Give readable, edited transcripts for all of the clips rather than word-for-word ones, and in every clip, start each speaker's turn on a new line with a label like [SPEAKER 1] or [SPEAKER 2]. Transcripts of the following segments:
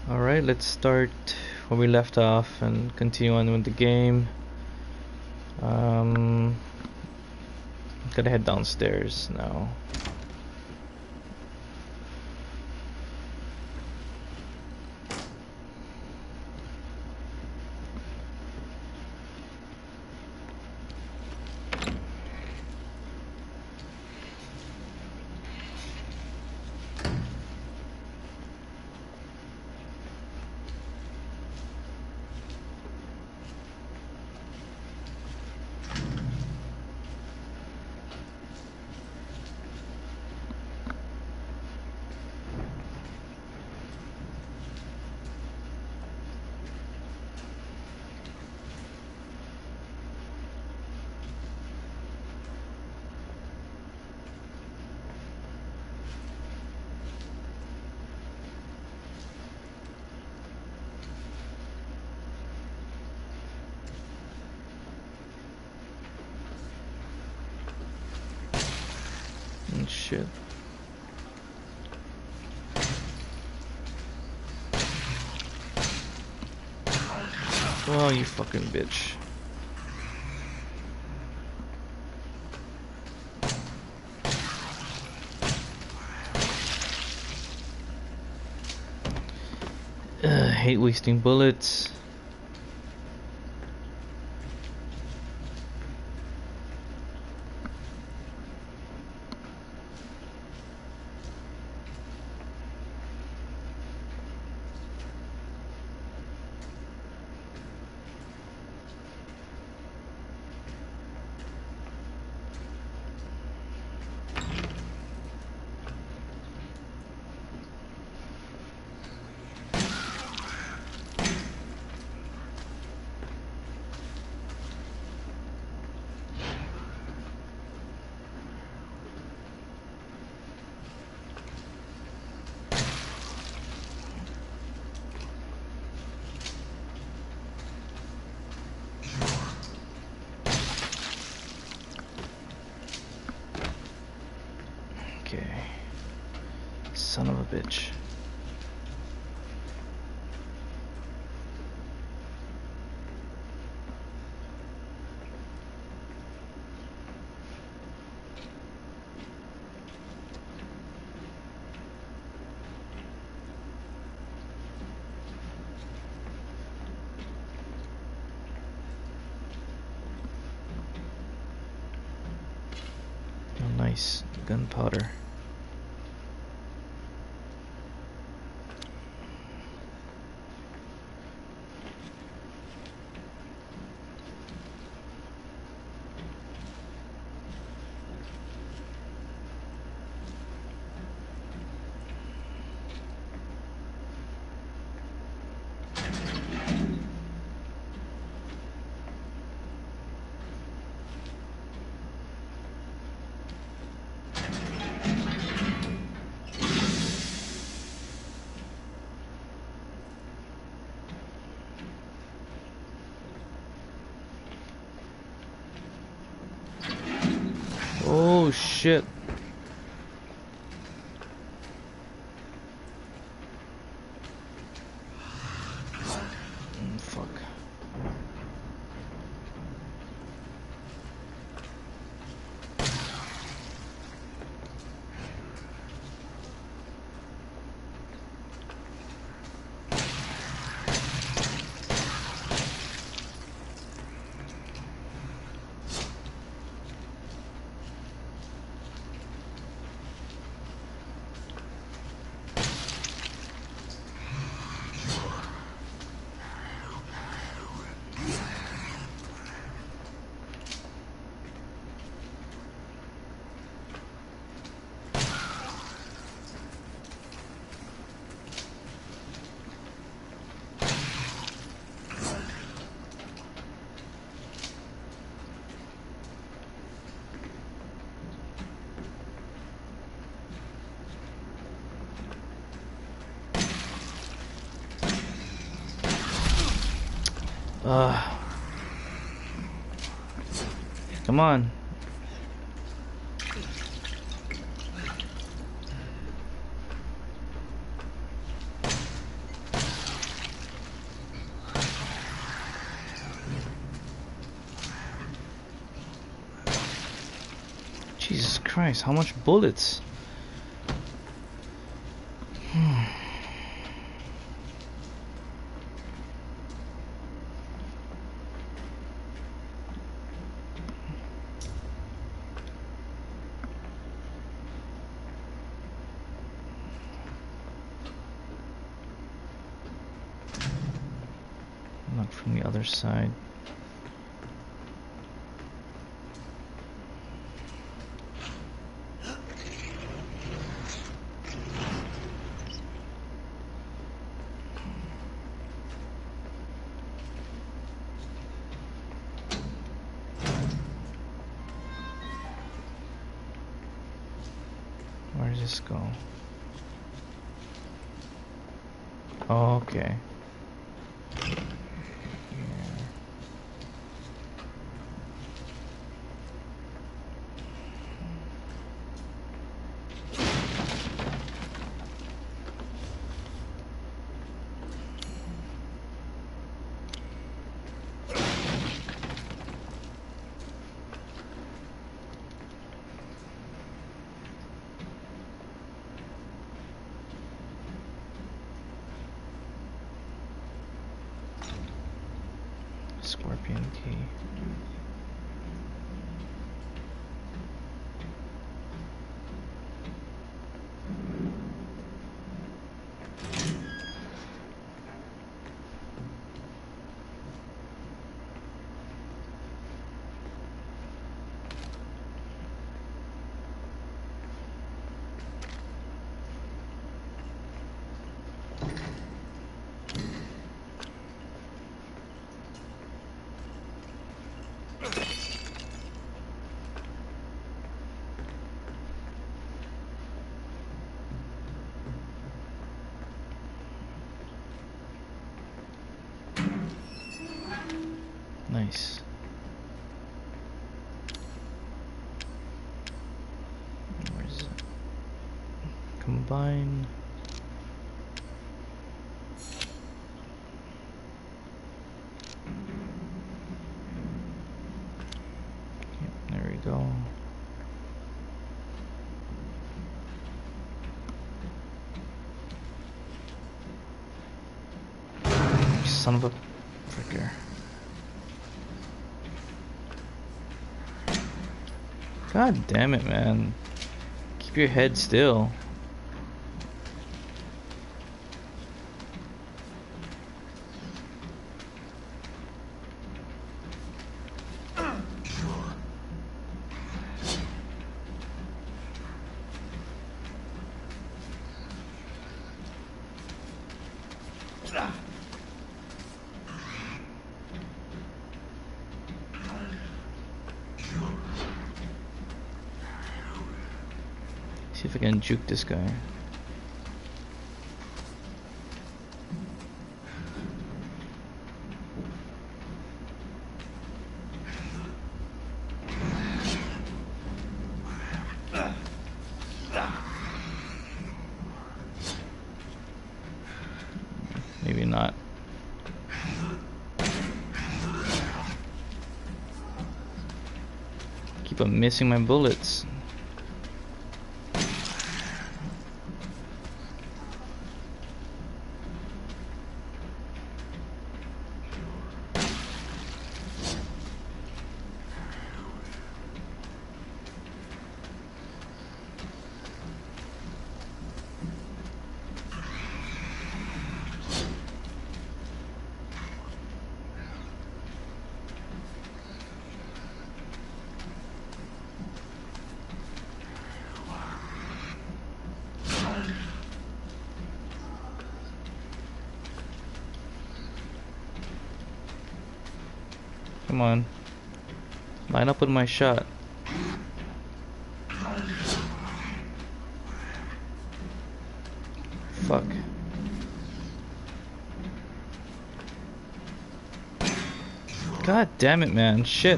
[SPEAKER 1] Alright, let's start where we left off and continue on with the game. Gotta head downstairs now. Shit. Oh, you fucking bitch. Hate wasting bullets. Okay. Son of a bitch. Oh, nice. Gunpowder. Oh shit. Fuck. Come on. Jesus Christ, how much bullets? Not from the other side. Where does this go? Oh, okay. Scorpion key. Nice. Where is it? Combine. Yep, there we go. Son of a fricker. God damn it, man. Keep your head still. See if I can juke this guy. Maybe not. Keep on missing my bullets. Come on. Line up with my shot. Fuck. God damn it, man. Shit.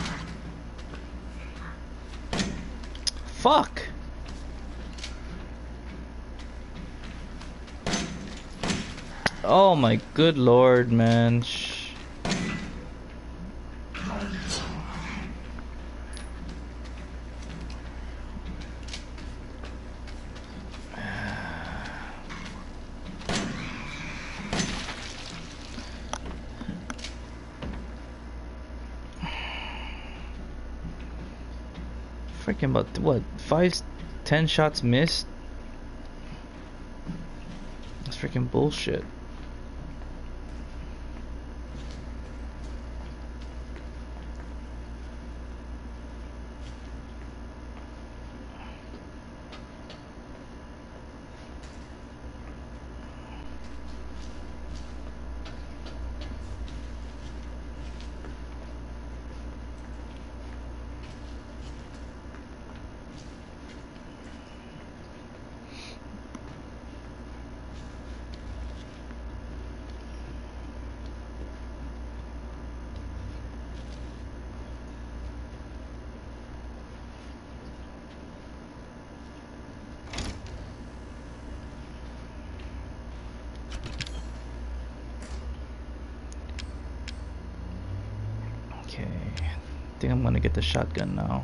[SPEAKER 1] Fuck. Oh my good lord, man. freaking about what, 10 shots missed? That's freaking bullshit. Okay, I think I'm gonna get the shotgun now.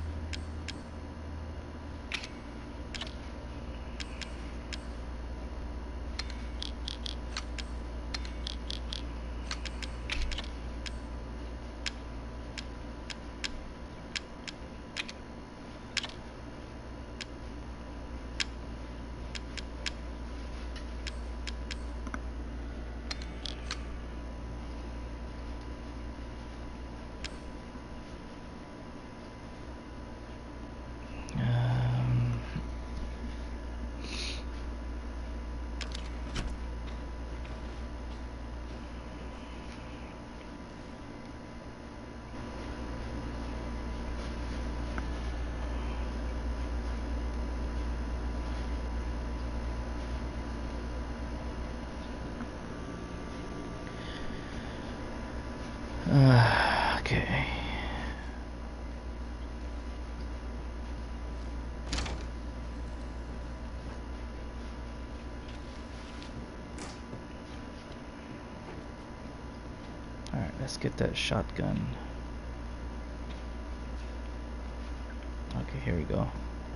[SPEAKER 1] Okay. Alright, let's get that shotgun. Okay, here we go.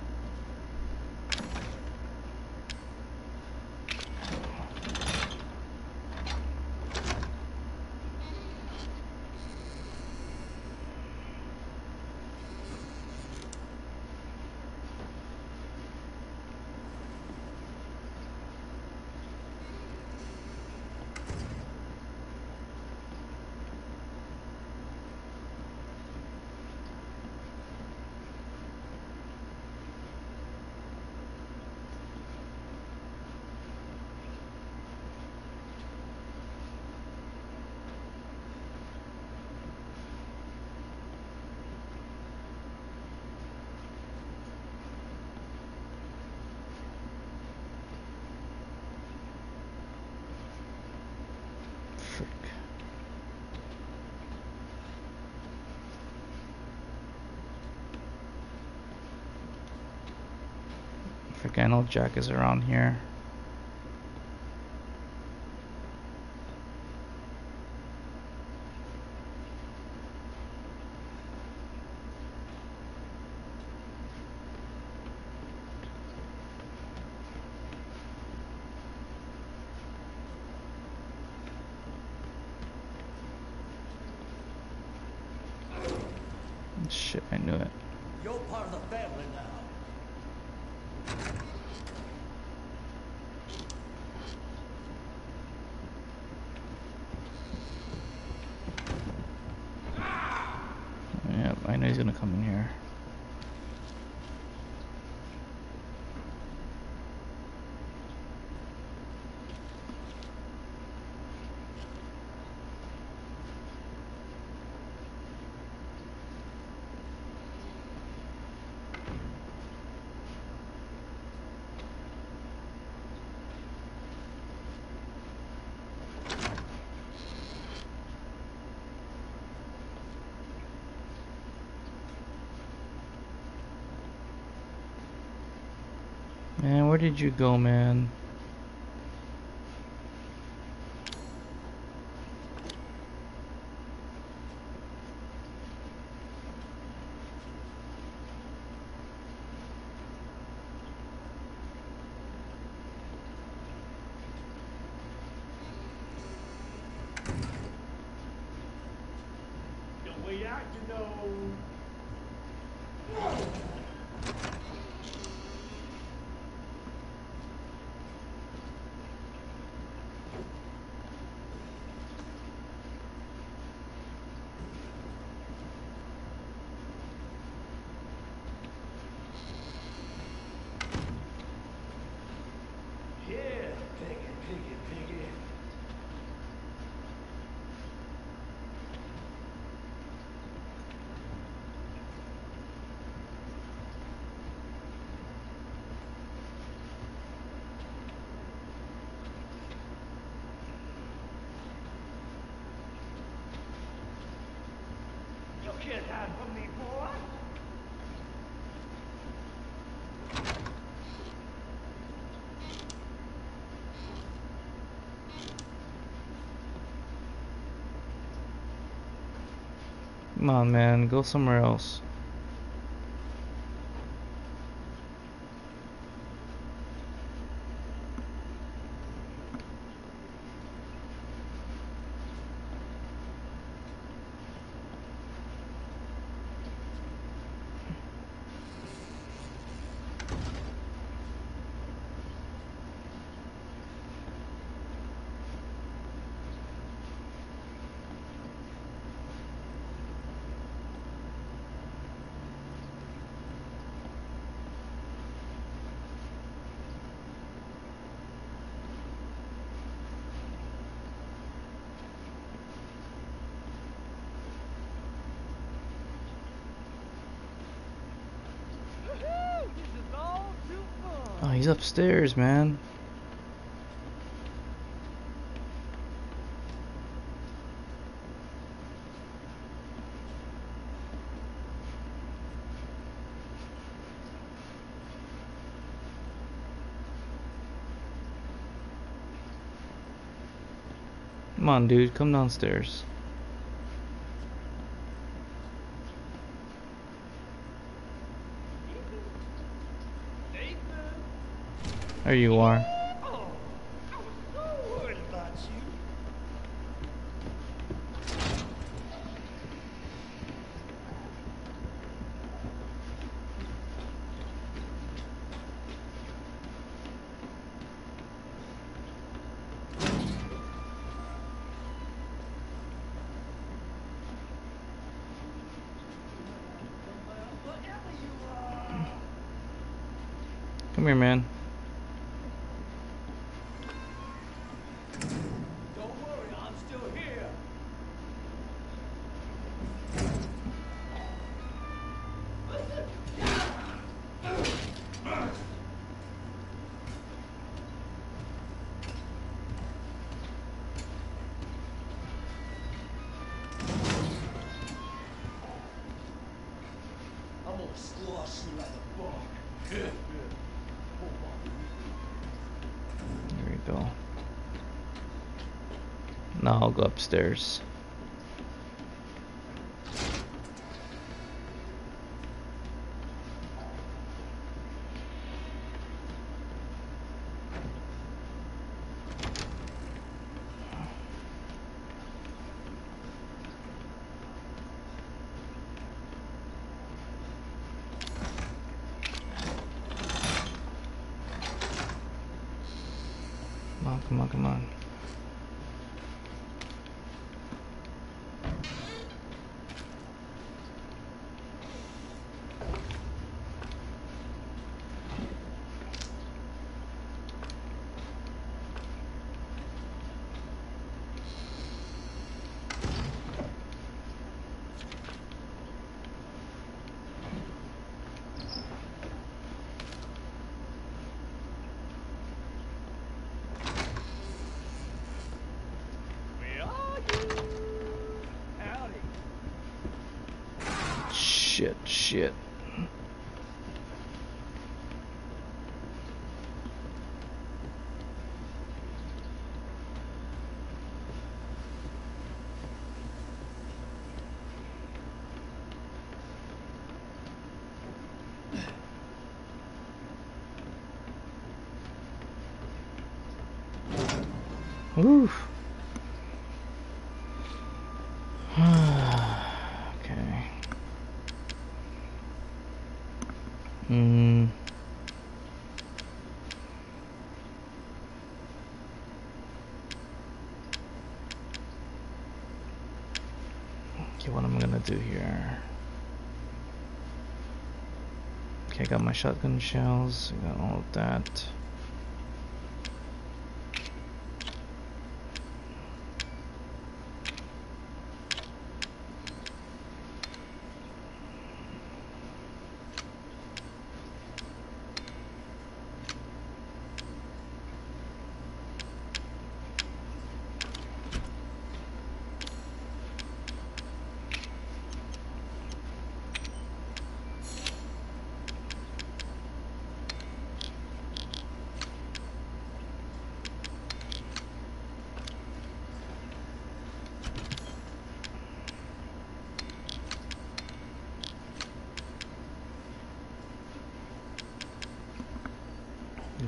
[SPEAKER 1] I know Jack is around here. Shit, I knew it.
[SPEAKER 2] You're part of the family now.
[SPEAKER 1] Yep, I know he's gonna come in here. Man, where did you go, man?
[SPEAKER 2] Your way out, you know. get that from me, boy?
[SPEAKER 1] Come on, man, go somewhere else.
[SPEAKER 2] This is all too fun.
[SPEAKER 1] Oh, he's upstairs, man. Come on, dude, come downstairs.
[SPEAKER 2] Nathan.
[SPEAKER 1] There you are.
[SPEAKER 2] Oh, I was so worried about you. Whatever you are.
[SPEAKER 1] Come here, man.
[SPEAKER 2] Don't worry, I'm still here. I'm gonna squash you like a bug.
[SPEAKER 1] There we go. Now I'll go upstairs. Come on, come on, come on.
[SPEAKER 2] Where are you? Howdy.
[SPEAKER 1] Shit, shit. Oof. Okay. Okay, what am I gonna do here? Okay, I got my shotgun shells, I got all of that.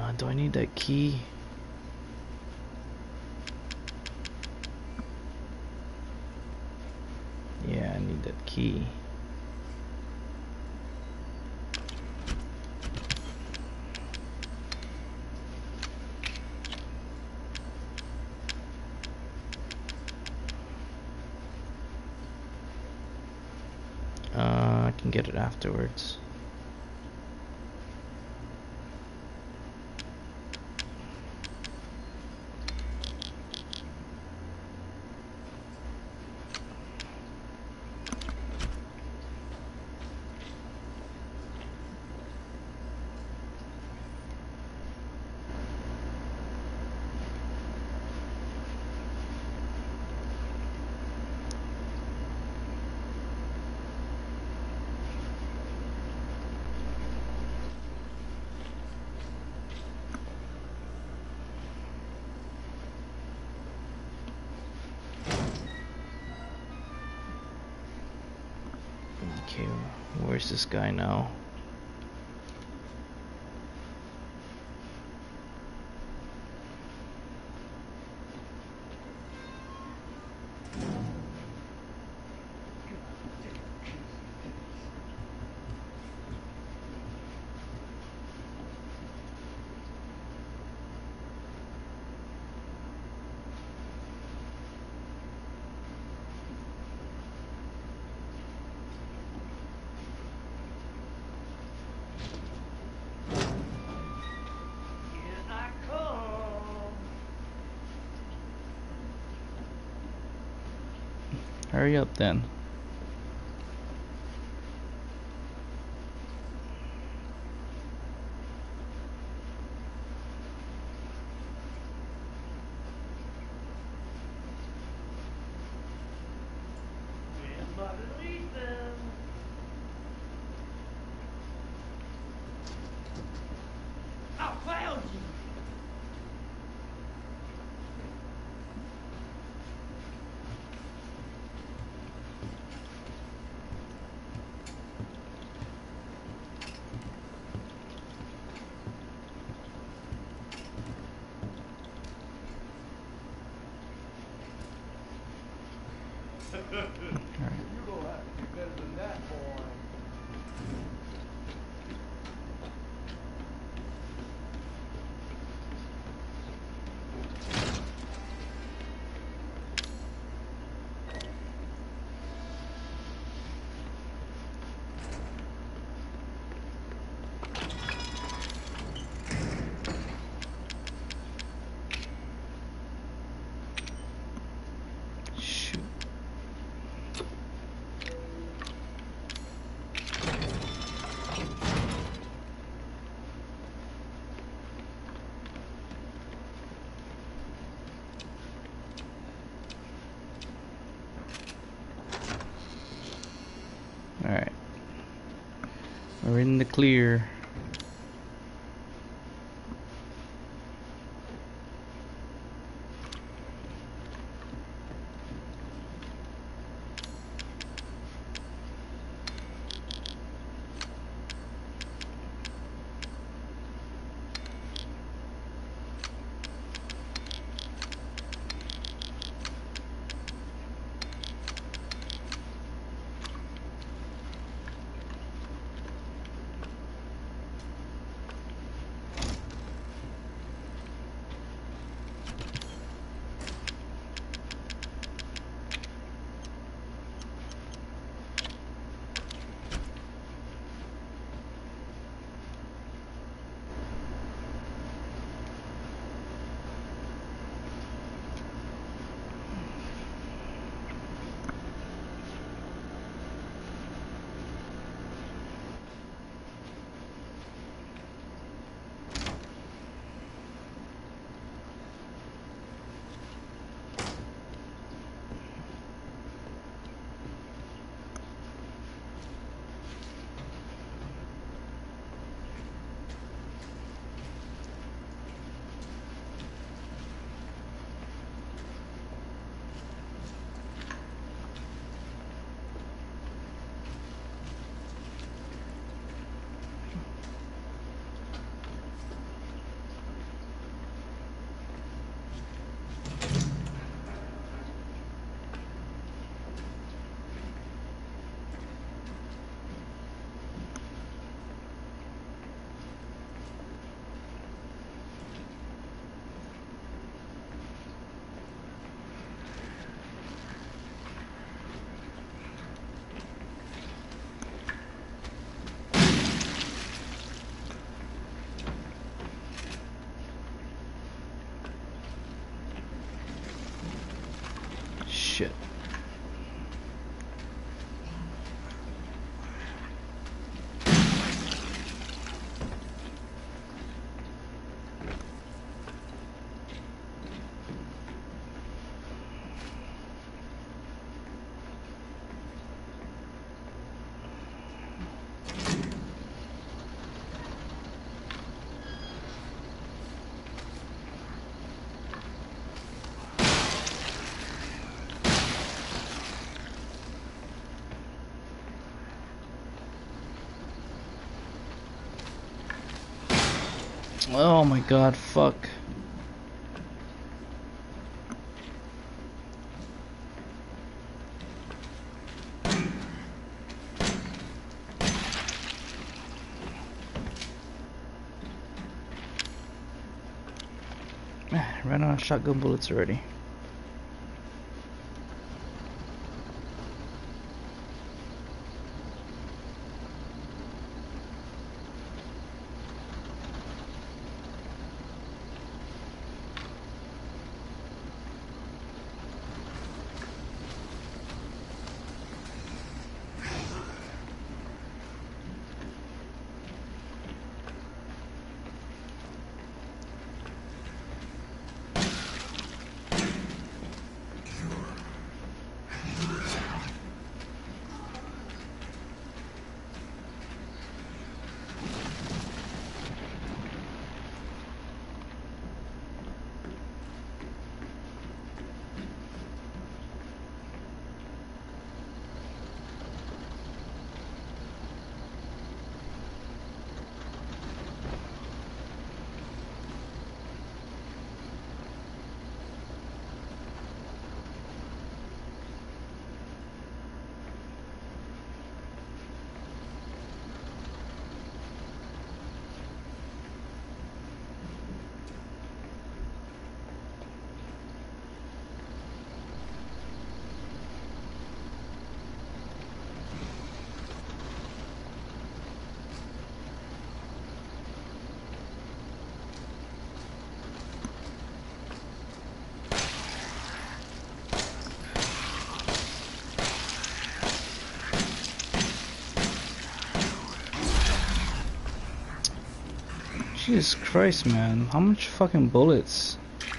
[SPEAKER 1] Do I need that key? Yeah, I need that key. I can get it afterwards. Okay, where's this guy now?
[SPEAKER 2] Here I come.
[SPEAKER 1] Hurry up then.
[SPEAKER 2] Where's my Ethan? I found you.
[SPEAKER 3] You gonna have to do better than that, boy.
[SPEAKER 1] Shoot. Alright. We're in the clear. shit. Oh my god, fuck. Ran out of shotgun bullets already. Jesus Christ, man. How much fucking bullets?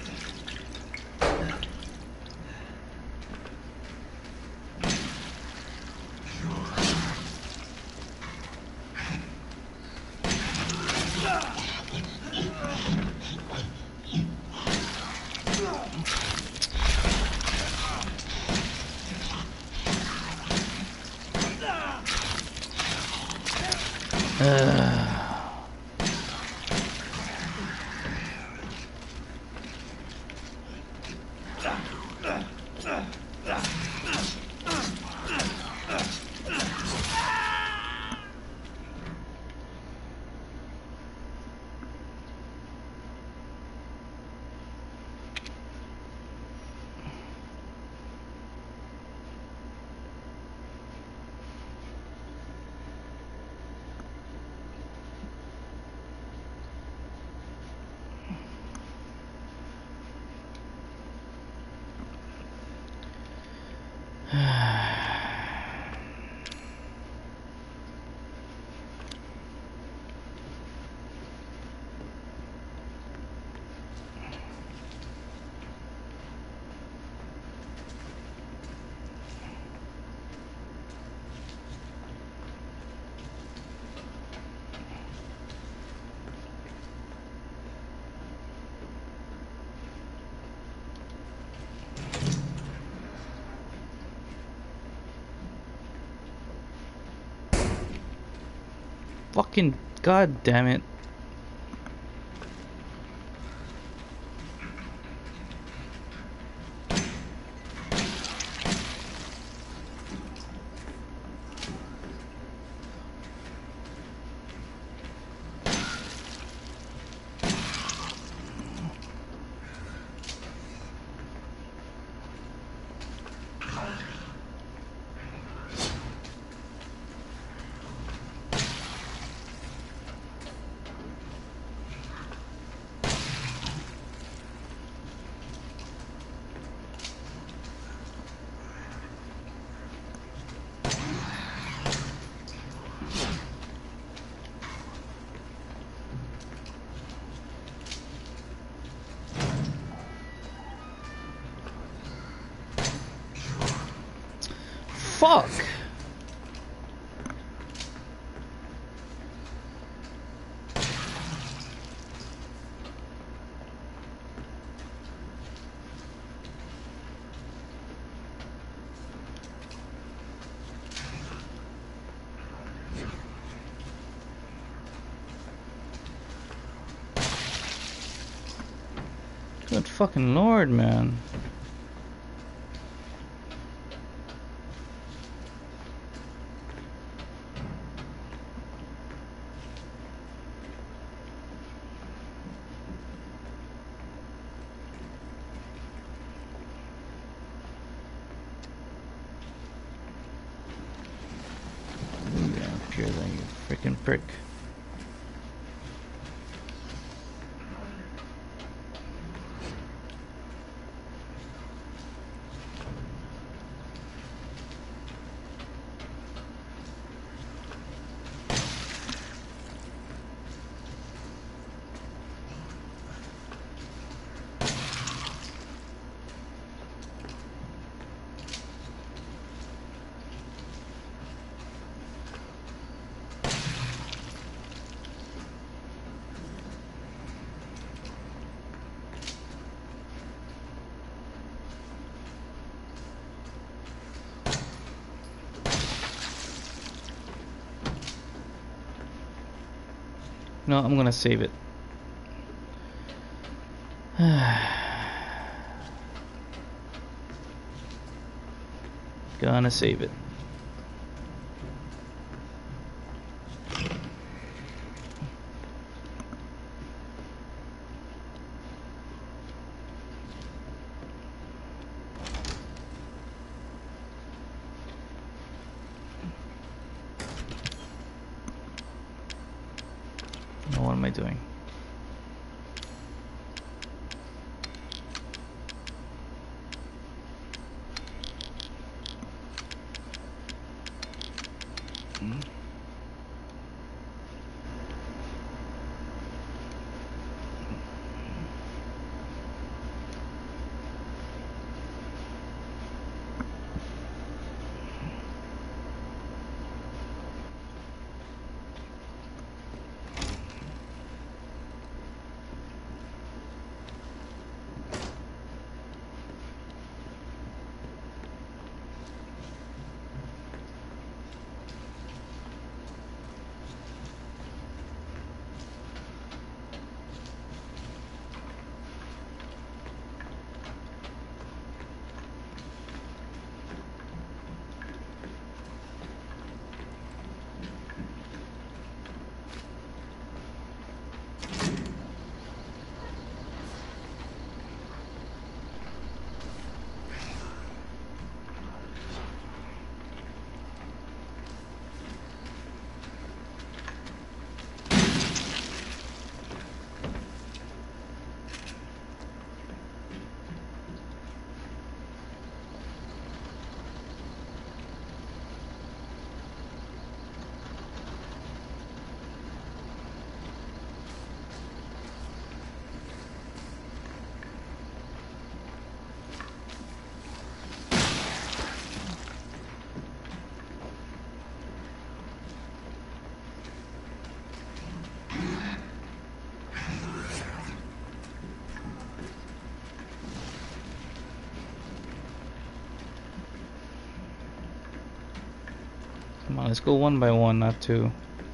[SPEAKER 1] Fucking god damn it. fuck? Good fucking lord, man. Yeah, pure then, you freaking prick. No, I'm gonna save it. Gonna save it. Now what am I doing? Come on, let's go one by one, not two.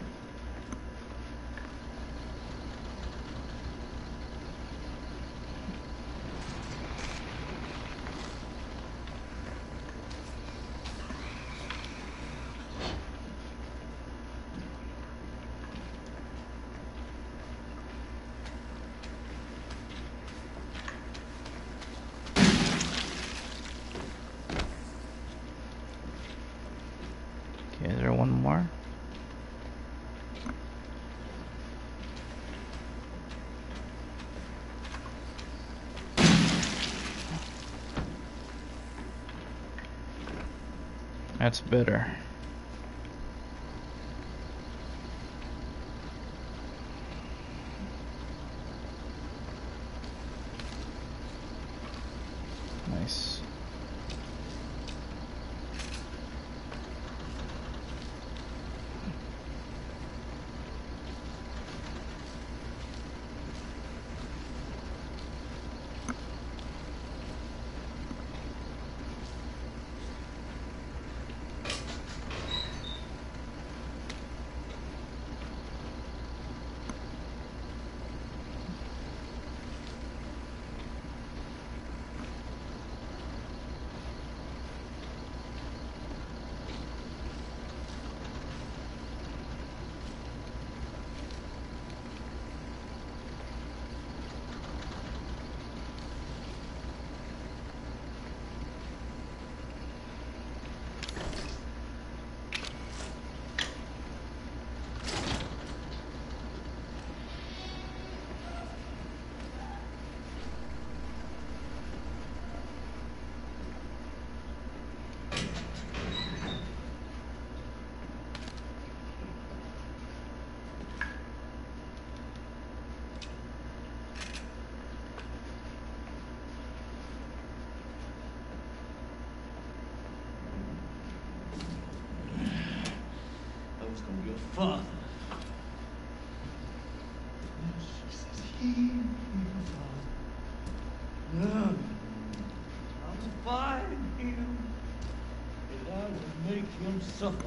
[SPEAKER 1] Okay, is there one more? That's better. Nice.
[SPEAKER 2] No, I'll find him, and I will make him suffer.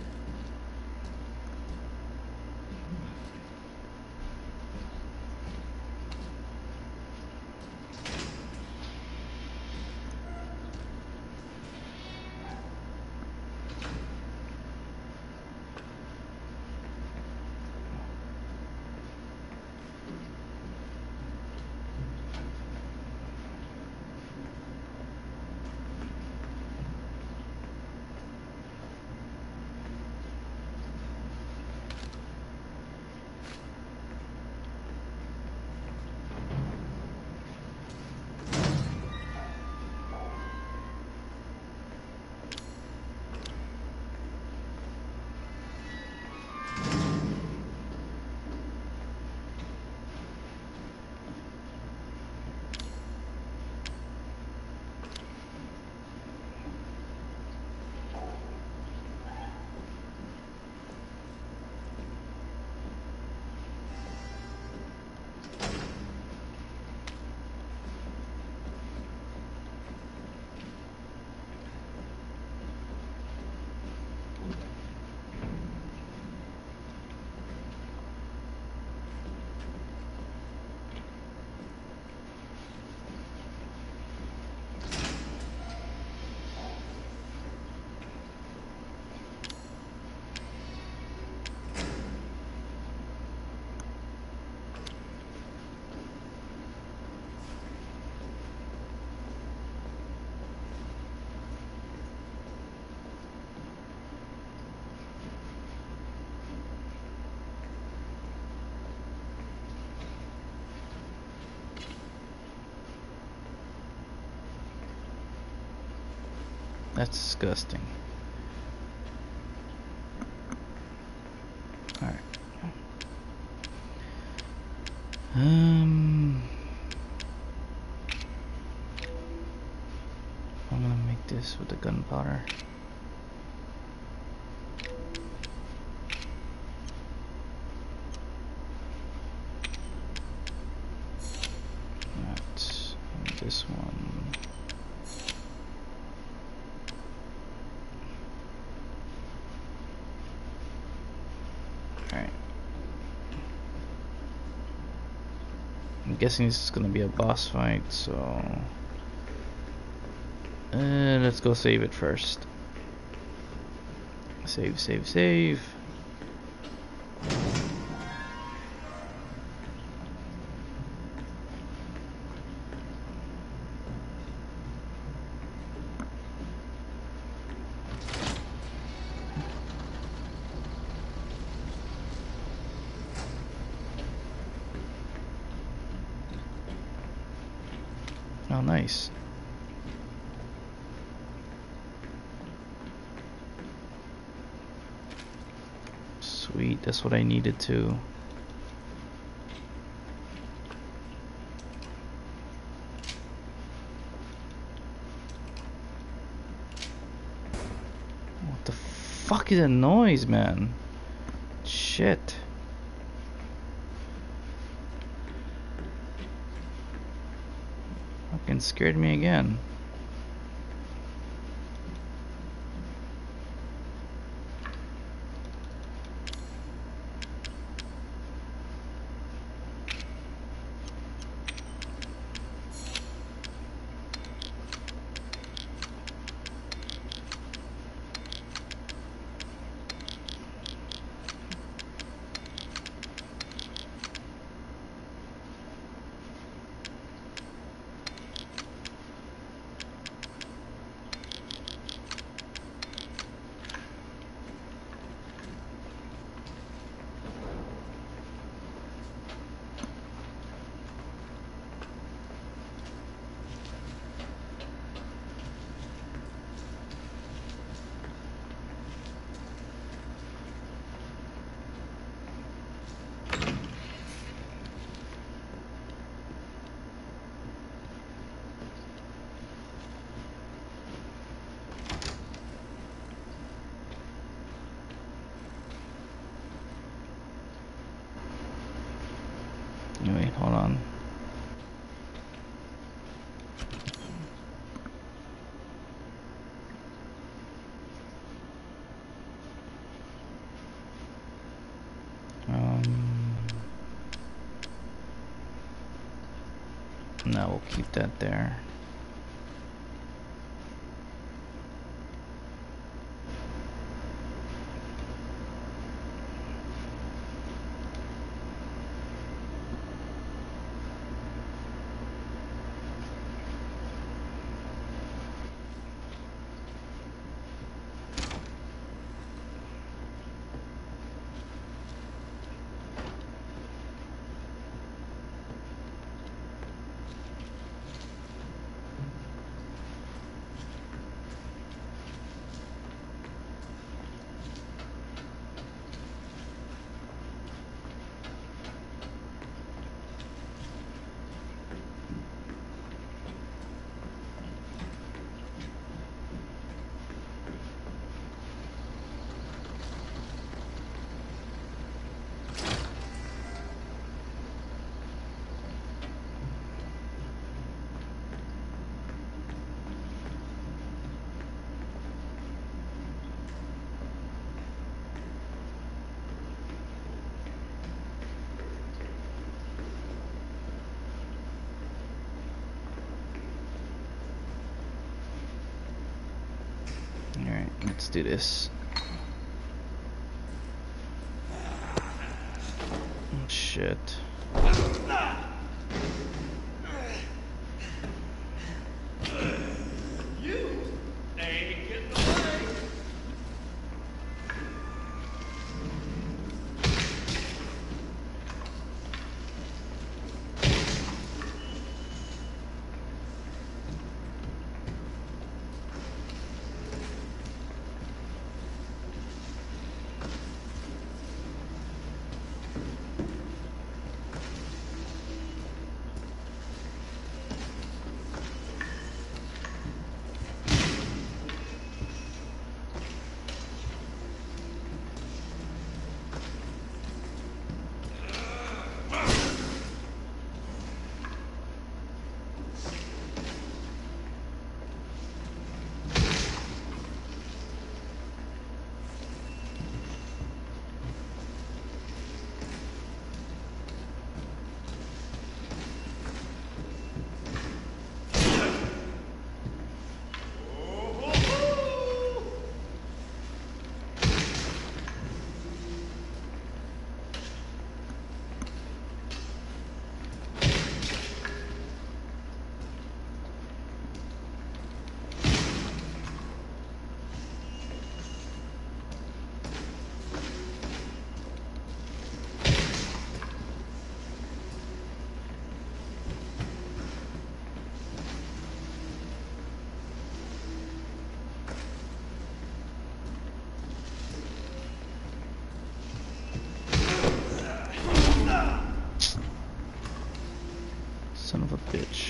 [SPEAKER 1] That's disgusting. Alright. I'm gonna make this with the gunpowder. That, and this one. Alright. I'm guessing this is gonna be a boss fight, so let's go save it first. Save, save, save. Oh, nice. Sweet, that's what I needed to. What the fuck is that noise, man? Shit. Fucking scared me again. Wait, hold on. No, we'll keep that there. Alright, let's do this. Oh, shit.
[SPEAKER 2] You ain't getting away.
[SPEAKER 1] Son of a bitch.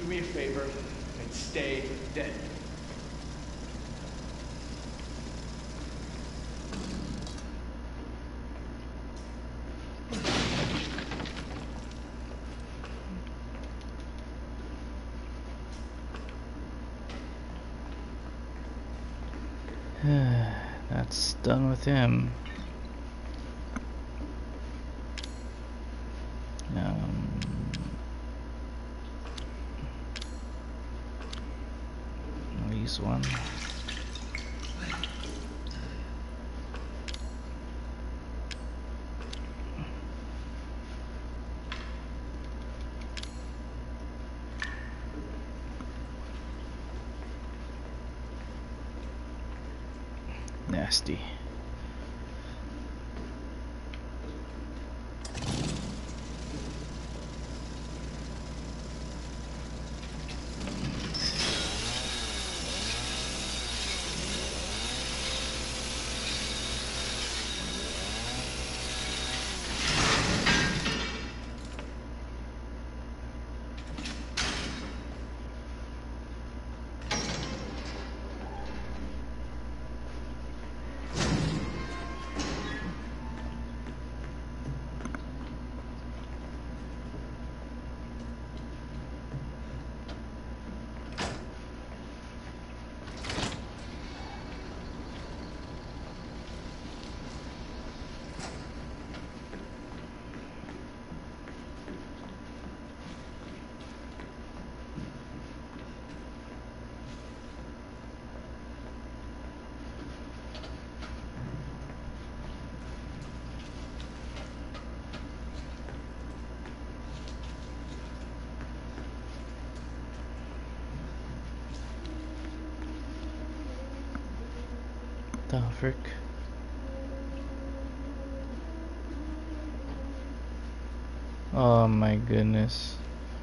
[SPEAKER 3] do me a favor and stay dead.
[SPEAKER 1] That's done with him. I'll use one. Nasty. The frick? Oh my goodness.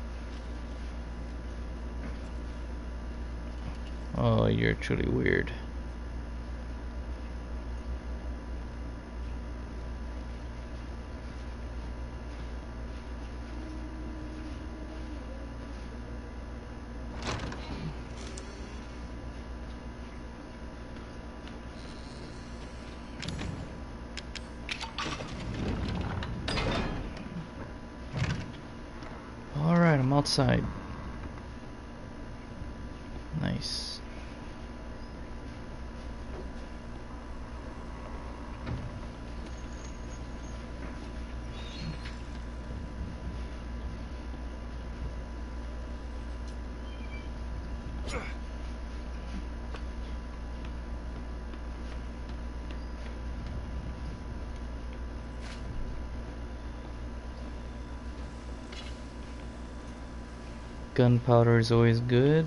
[SPEAKER 1] Oh, you're truly weird. Alright, I'm outside. Nice. Gunpowder is always good.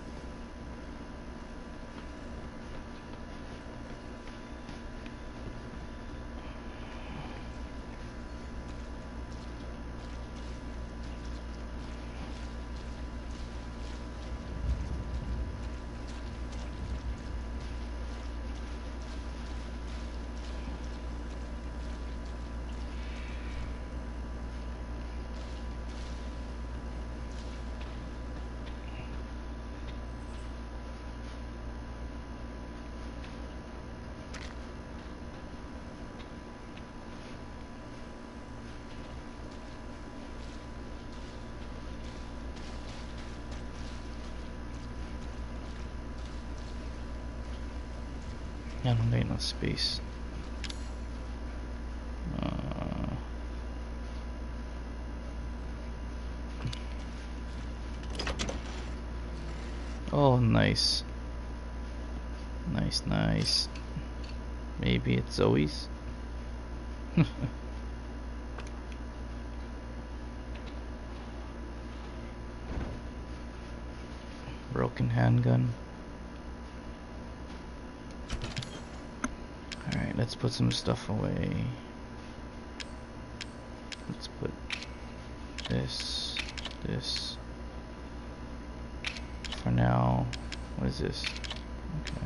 [SPEAKER 1] I don't got enough space. Oh, nice. Nice, nice. Maybe it's Zoe's. Broken handgun. Alright, let's put some stuff away. Let's put this for now. What is this? Okay.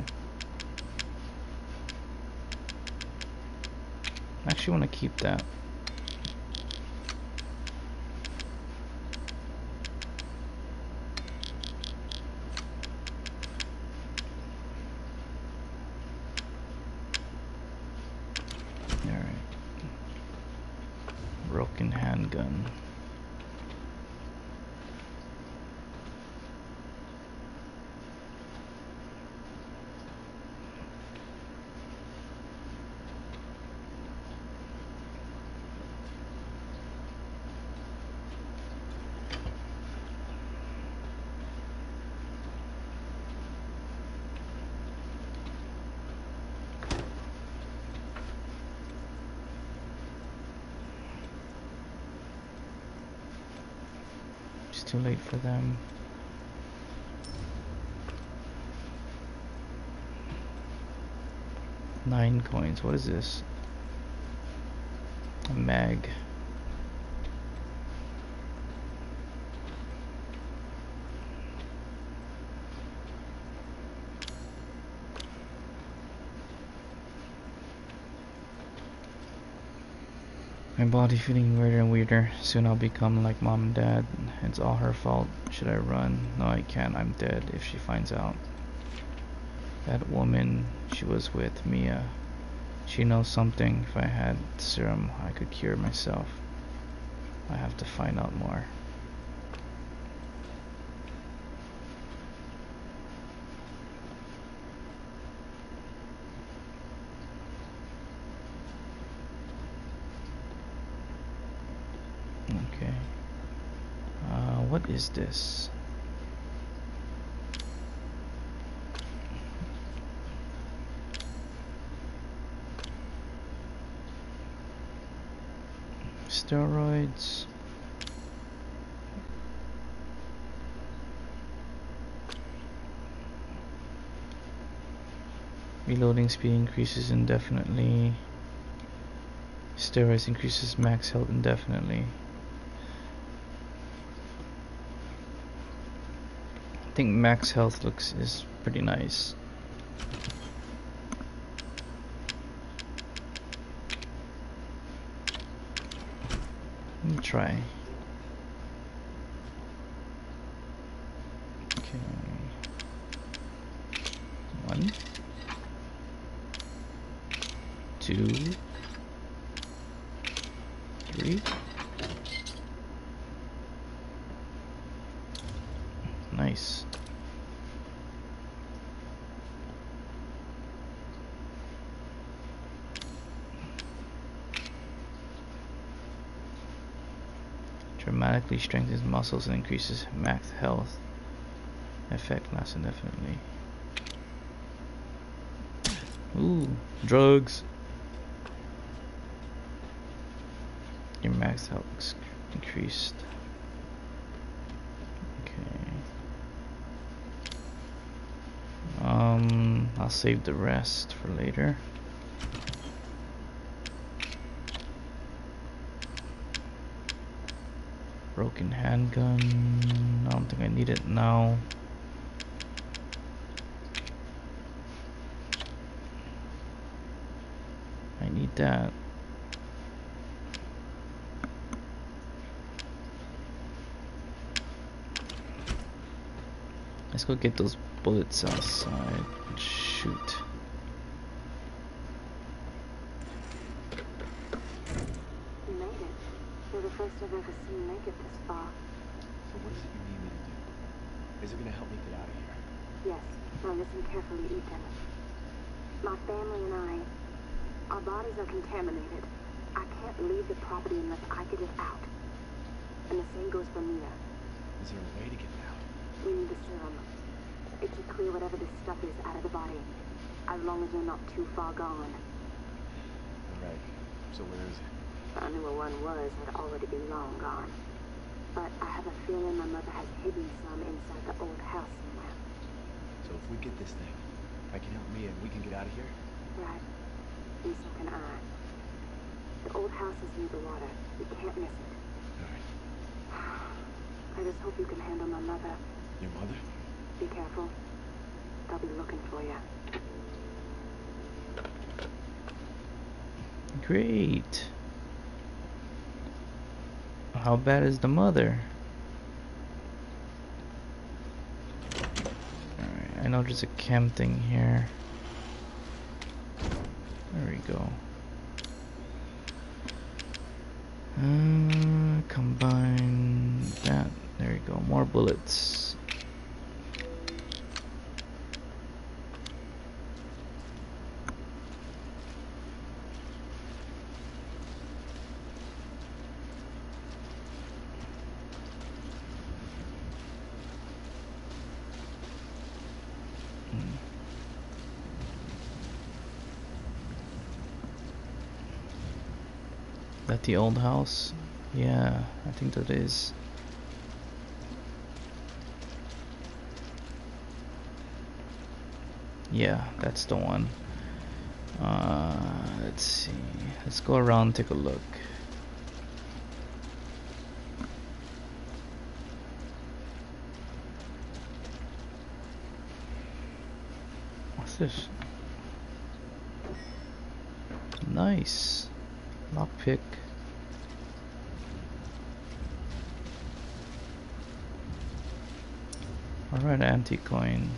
[SPEAKER 1] I actually want to keep that. gun. It's too late for them. Nine coins. What is this? A mag. My body feeling weirder and weirder. Soon I'll become like mom and dad. It's all her fault. Should I run? No, I can't. I'm dead if she finds out. That woman she was with, Mia. She knows something. If I had serum, I could cure myself. I have to find out more. Okay. What is this? Steroids. Reloading speed increases indefinitely. Steroids increases max health indefinitely. I think max health is pretty nice. Let me try. Okay. 1, 2, 3. Nice. Dramatically strengthens muscles and increases max health. Effect lasts indefinitely. Ooh, drugs. Your max health increased. Okay. I'll save the rest for later. Broken handgun. I don't think I need it now. I need that. Let's go get those bullets outside and shoot.
[SPEAKER 4] You made it. You're the first I've ever seen make it this far.
[SPEAKER 3] So what is it you need me to do? Is it gonna help me get out of here?
[SPEAKER 4] Yes. Now listen carefully, Ethan. My family and I, our bodies are contaminated. I can't leave the property unless I get it out. And the same goes for Mia.
[SPEAKER 3] Is there a way to get it out?
[SPEAKER 4] We need the serum. It should clear whatever this stuff is out of the body. As long as you're not too far gone.
[SPEAKER 3] Alright, so where is it?
[SPEAKER 4] I knew where one was had already been long gone. But I have a feeling my mother has hidden some inside the old house somewhere.
[SPEAKER 3] So if we get this thing, I can help Mia and we can get out of here?
[SPEAKER 4] Right. And so can I. The old house is near the water. We can't miss it.
[SPEAKER 3] Alright.
[SPEAKER 4] I just hope you can handle my mother.
[SPEAKER 3] Your mother?
[SPEAKER 4] Be careful. They'll be looking for you.
[SPEAKER 1] Great. How bad is the mother? Alright, I know there's a chem thing here. There we go. combine that. There you go. More bullets. That the old house? Yeah, I think that is. Yeah, that's the one. Let's see. Let's go around and take a look. What's this? Nice. Lockpick. Alright, antique coin.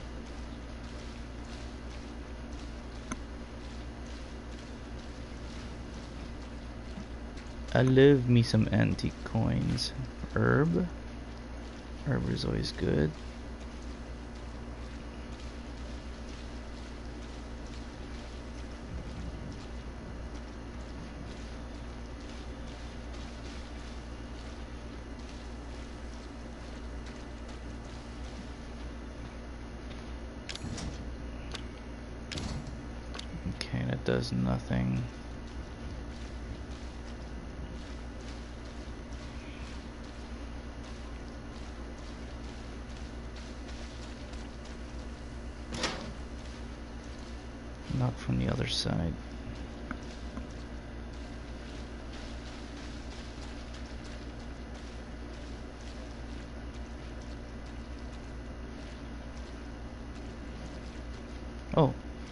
[SPEAKER 1] I love me some antique coins. Herb. Herb is always good. Okay, that does nothing. Not from the other side. Oh.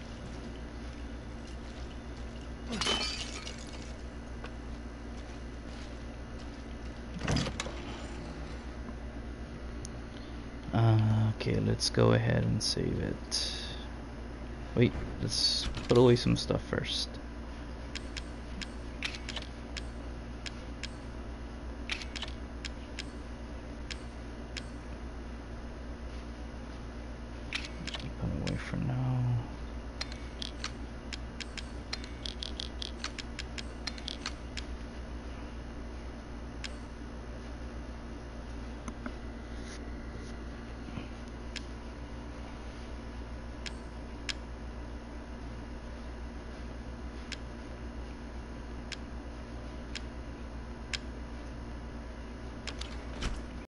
[SPEAKER 1] Okay, let's go ahead and save it. Wait, let's put away some stuff first.